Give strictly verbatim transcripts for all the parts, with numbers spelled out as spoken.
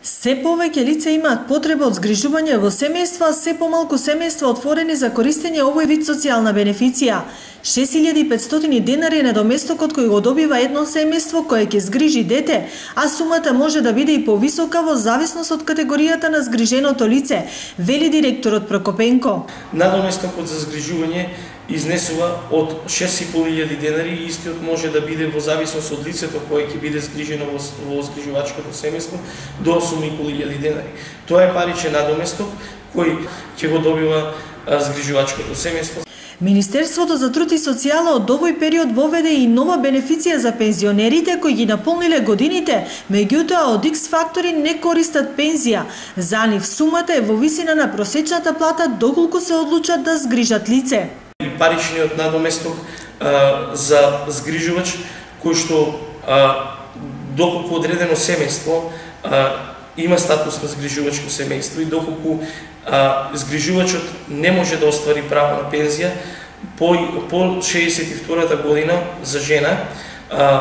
Се повеќе лица имаат потреба од згрижување во семејства, се помалку семејства отворени за користење овој вид социјална бенефиција. шест илјади и петстотини денари е недоместокот кој го добива едно семејство кое ќе згрижи дете, а сумата може да биде и повисока во зависност од категоријата на згриженото лице, вели директорот Прокопенко. Надоместокот за згрижување изнесува од шест и пол илјади денари и истиот може да биде во зависност од лицето кое ќе биде згрижено во, во згрижувачкото семејство до осум и пол илјади денари. Тоа е паричен надоместок кој ќе го добива а, згрижувачкото семејство. Министерството за труд и социјала од овој период воведе и нова бенефиција за пензионерите кои ги наполниле годините, меѓутоа од Икс фактори не користат пензија. За нив сумата е во висина на просечната плата доколку се одлучат да згрижат лице. И паричниот надоместок а, за згрижувач кој што а, доколку одредено семејство а, има статус на згрижувачко семејство и доколку а, згрижувачот не може да оствари право на пензија по, по шеесет и втората година за жена, а,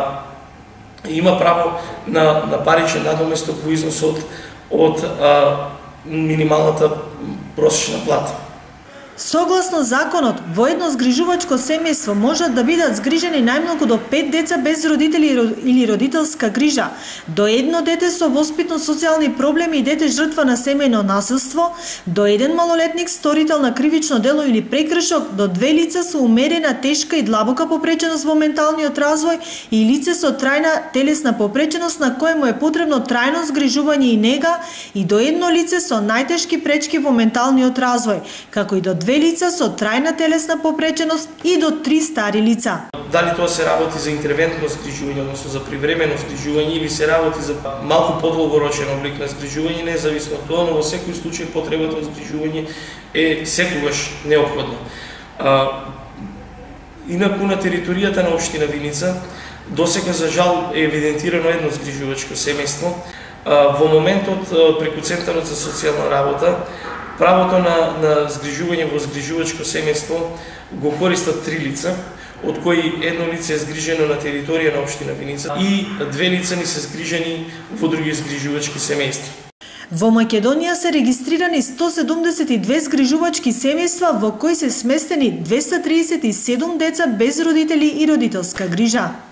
има право на, на паричен надоместок во износ од, од а, минималната просечна плата. Согласно законот, во едно згрижувачко семејство можат да бидат згрижени најмногу до пет деца без родители или родителска грижа, до едно дете со воспитно-социјални проблеми и дете жртва на семејно насилство, до еден малолетник сторител на кривично дело или прекршок, до две лица со умерена, тешка и длабока попреченост во менталниот развој и лице со трајна телесна попреченост на кое му е потребно трајно згрижување и нега и до едно лице со најтешки пречки во менталниот развој, како и до две лица со трајна телесна попреченост и до три стари лица. Дали тоа се работи за интервентно згрижување, односно за привремено згрижување или се работи за малку подолгорочен облик на згрижување, независно од тоа, но во секој случај потребата од згрижување е секогаш неопходна. А, инаку на територијата на општина Виница досега за жал е евидентирано едно згрижувачко семејство. А, во моментот преку Центарот за социјална работа правото на, на згрижување во згрижувачко семејство го користат три лица, од кои едно лице е згрижено на територија на општина Виница и две лица ни се згрижени во други згрижувачки семејства. Во Македонија се регистрирани сто седумдесет и две згрижувачки семејства во кои се сместени двеста триесет и седум деца без родители и родителска грижа.